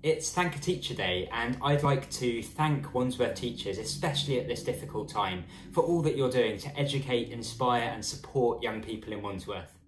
It's Thank a Teacher Day, and I'd like to thank Wandsworth teachers, especially at this difficult time, for all that you're doing to educate, inspire and support young people in Wandsworth.